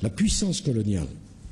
La puissance coloniale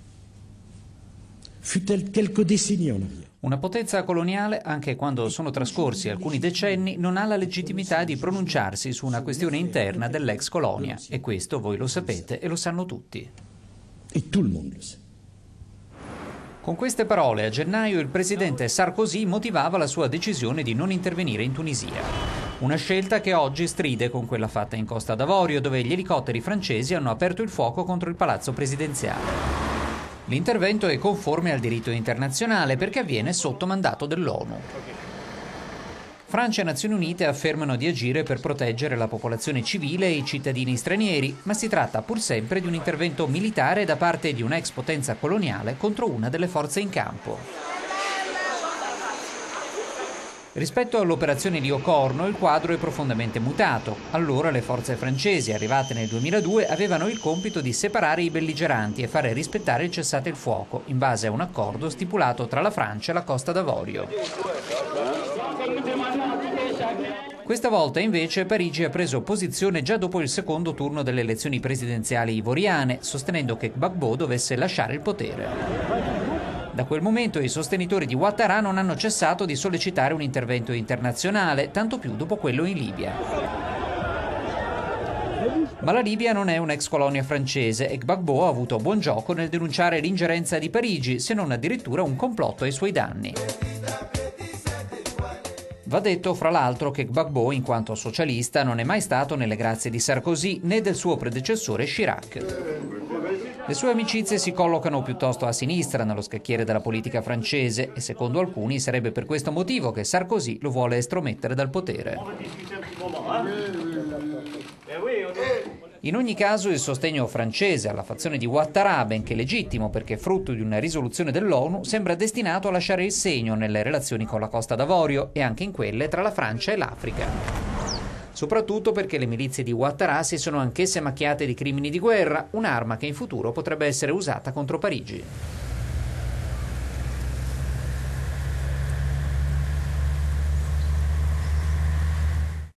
fut-elle quelques décennies en arrière. Una potenza coloniale, anche quando sono trascorsi alcuni decenni, non ha la legittimità di pronunciarsi su una questione interna dell'ex colonia. E questo voi lo sapete e lo sanno tutti. Et tout le monde le sait. Con queste parole, a gennaio, il presidente Sarkozy motivava la sua decisione di non intervenire in Tunisia. Una scelta che oggi stride con quella fatta in Costa d'Avorio, dove gli elicotteri francesi hanno aperto il fuoco contro il palazzo presidenziale. L'intervento è conforme al diritto internazionale perché avviene sotto mandato dell'ONU. Francia e Nazioni Unite affermano di agire per proteggere la popolazione civile e i cittadini stranieri, ma si tratta pur sempre di un intervento militare da parte di un'ex potenza coloniale contro una delle forze in campo. Rispetto all'operazione di Ocorno il quadro è profondamente mutato. Allora le forze francesi, arrivate nel 2002, avevano il compito di separare i belligeranti e fare rispettare il cessate il fuoco, in base a un accordo stipulato tra la Francia e la Costa d'Avorio. Questa volta invece Parigi ha preso posizione già dopo il secondo turno delle elezioni presidenziali ivoriane, sostenendo che Gbagbo dovesse lasciare il potere. Da quel momento i sostenitori di Ouattara non hanno cessato di sollecitare un intervento internazionale, tanto più dopo quello in Libia. Ma la Libia non è un'ex colonia francese e Gbagbo ha avuto buon gioco nel denunciare l'ingerenza di Parigi, se non addirittura un complotto ai suoi danni. Va detto, fra l'altro, che Gbagbo, in quanto socialista, non è mai stato nelle grazie di Sarkozy né del suo predecessore Chirac. Le sue amicizie si collocano piuttosto a sinistra nello scacchiere della politica francese e secondo alcuni sarebbe per questo motivo che Sarkozy lo vuole estromettere dal potere. In ogni caso il sostegno francese alla fazione di Ouattara, benché legittimo perché frutto di una risoluzione dell'ONU, sembra destinato a lasciare il segno nelle relazioni con la Costa d'Avorio e anche in quelle tra la Francia e l'Africa. Soprattutto perché le milizie di Ouattara si sono anch'esse macchiate di crimini di guerra, un'arma che in futuro potrebbe essere usata contro Parigi.